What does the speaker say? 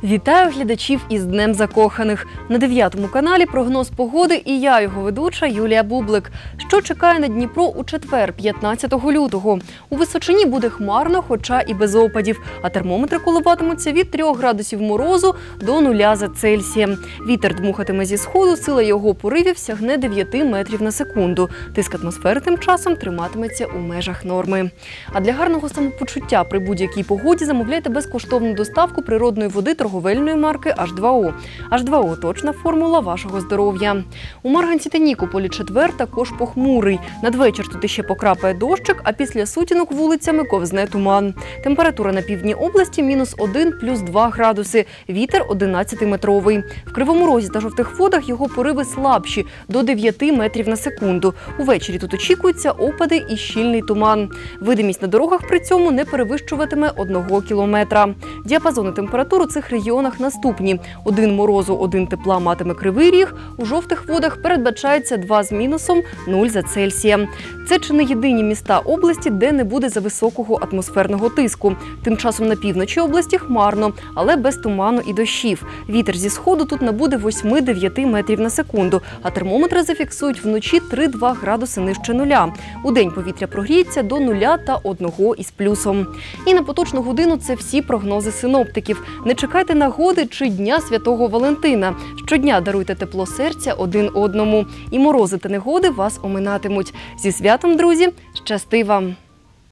Вітаю глядачів із Днем закоханих. На 9-му каналі прогноз погоди і я, його ведуча Юлія Бублик. Що чекає на Дніпро у четвер, 15 лютого? У Височині буде хмарно, хоча і без опадів, а термометри коливатимуться від 3 градусів морозу до 0 за Цельсієм. Вітер дмухатиме зі сходу, сила його поривів сягне 9 метрів на секунду. Тиск атмосфери тим часом триматиметься у межах норми. А для гарного самопочуття при будь-якій погоді замовляйте безкоштовну доставку природної води торговельної марки H2O. H2O – точна формула вашого здоров'я. У Марганці та Нікополі четвер також похмурий. Надвечір тут іще покрапає дощик, а після сутінок вулицями ковзне туман. Температура на півдні області – -1 плюс 2 градуси. Вітер 11-метровий. В Кривому Розі та Жовтих Водах його пориви слабші – до 9 метрів на секунду. Увечері тут очікуються опади і щільний туман. Видимість на дорогах при цьому не перевищуватиме 1 кілометра. Діапазони температур у цих регіонах наступні. 1 морозу, 1 тепла матиме Кривий Ріг. У Жовтих Водах передбачається 2 з мінусом, 0 за Цельсієм. Це чи не єдині міста області, де не буде зависокого атмосферного тиску. Тим часом на півночі області хмарно, але без туману і дощів. Вітер зі сходу тут набуде 8-9 метрів на секунду, а термометри зафіксують вночі 3-2 градуси нижче нуля. Удень повітря прогріється до 0 та 1 із плюсом. І на поточну годину це всі прогнози синоптиків. Не чекайте нагоди чи Дня Святого Валентина. Щодня даруйте тепло серця один одному. І морози та негоди вас оминатимуть. Зі святом, друзі! Щасти вам!